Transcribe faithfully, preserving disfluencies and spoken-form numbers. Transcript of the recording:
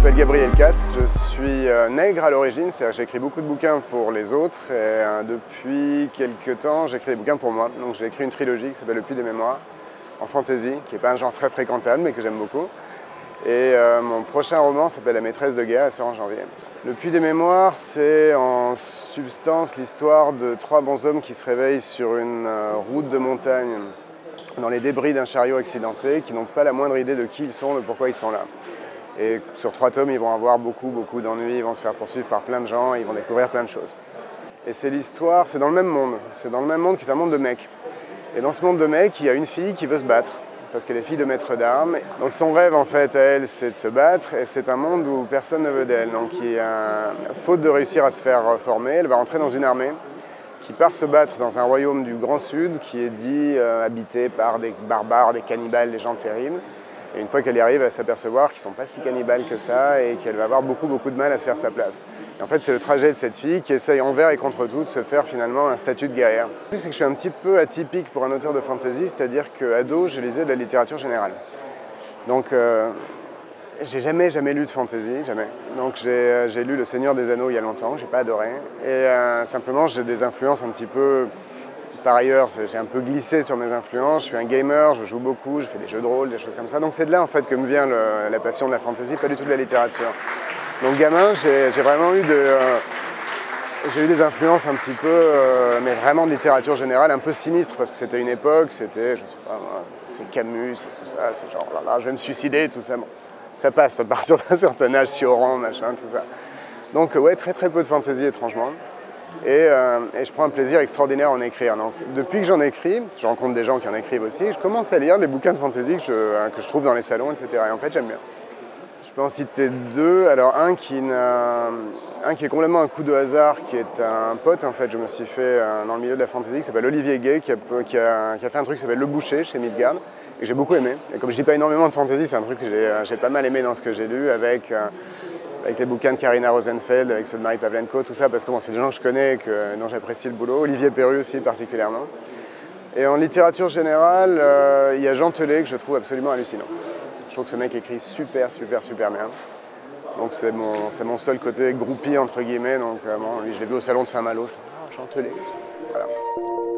m'appelle Gabriel Katz, je suis euh, nègre à l'origine, c'est-à-dire que j'écris beaucoup de bouquins pour les autres et euh, depuis quelques temps j'écris des bouquins pour moi. Donc j'ai écrit une trilogie qui s'appelle Le Puits des Mémoires, en fantasy, qui n'est pas un genre très fréquentable mais que j'aime beaucoup. Et euh, mon prochain roman s'appelle La Maîtresse de guerre, elle sort en janvier. Le Puits des Mémoires, c'est en substance l'histoire de trois bonshommes qui se réveillent sur une euh, route de montagne dans les débris d'un chariot accidenté, qui n'ont pas la moindre idée de qui ils sont, de pourquoi ils sont là. Et sur trois tomes, ils vont avoir beaucoup, beaucoup d'ennuis, ils vont se faire poursuivre par plein de gens, ils vont découvrir plein de choses. Et c'est l'histoire, c'est dans le même monde, c'est dans le même monde qui est un monde de mecs. Et dans ce monde de mecs, il y a une fille qui veut se battre, parce qu'elle est fille de maître d'armes. Donc son rêve, en fait, à elle, c'est de se battre, et c'est un monde où personne ne veut d'elle. Donc il y a, faute de réussir à se faire former, elle va rentrer dans une armée qui part se battre dans un royaume du Grand Sud qui est dit euh, habité par des barbares, des cannibales, des gens terribles. Et une fois qu'elle y arrive, elle va s'apercevoir qu'ils ne sont pas si cannibales que ça et qu'elle va avoir beaucoup, beaucoup de mal à se faire sa place. Et en fait, c'est le trajet de cette fille qui essaye envers et contre tout de se faire finalement un statut de guerrière. Le truc, c'est que je suis un petit peu atypique pour un auteur de fantasy, c'est-à-dire qu'ado, je lisais de la littérature générale. Donc, euh, j'ai jamais, jamais lu de fantasy, jamais. Donc j'ai euh, lu Le Seigneur des Anneaux il y a longtemps, j'ai pas adoré. Et euh, simplement, j'ai des influences un petit peu... Par ailleurs, j'ai un peu glissé sur mes influences, je suis un gamer, je joue beaucoup, je fais des jeux de rôle, des choses comme ça. Donc c'est de là en fait que me vient le, la passion de la fantasy, pas du tout de la littérature. Donc gamin, j'ai vraiment eu, de, euh, j'ai eu des influences un petit peu, euh, mais vraiment de littérature générale, un peu sinistre, parce que c'était une époque, c'était, je sais pas moi, c'est Camus, c'est tout ça, c'est genre, là, là, je vais me suicider, tout ça. Bon, ça passe, à partir d'un certain âge, Sioran, machin, tout ça. Donc ouais, très très peu de fantasy étrangement. Et, euh, et je prends un plaisir extraordinaire à en écrire. Donc, depuis que j'en écris, je rencontre des gens qui en écrivent aussi, je commence à lire des bouquins de fantasy que je, que je trouve dans les salons, et cetera. Et en fait, j'aime bien. Je peux en citer deux. Alors, un qui, un qui est complètement un coup de hasard, qui est un pote, en fait, je me suis fait euh, dans le milieu de la fantasy, qui s'appelle Olivier Gay, qui a, qui, a, qui a fait un truc qui s'appelle Le Boucher, chez Midgard, et que j'ai beaucoup aimé. Et comme je dis pas énormément de fantasy, c'est un truc que j'ai pas mal aimé dans ce que j'ai lu, avec... Euh, avec les bouquins de Karina Rosenfeld, avec ceux de Marie Pavlenko, tout ça, parce que bon, c'est des gens que je connais, que, dont j'apprécie le boulot. Olivier Perru aussi, particulièrement. Et en littérature générale, euh, il y a Jean Telet, que je trouve absolument hallucinant. Je trouve que ce mec écrit super, super, super bien. Donc c'est mon, c'est mon seul côté groupie, entre guillemets. Donc euh, bon, je l'ai vu au salon de Saint-Malo, je me dis, ah, Jean Telet, voilà.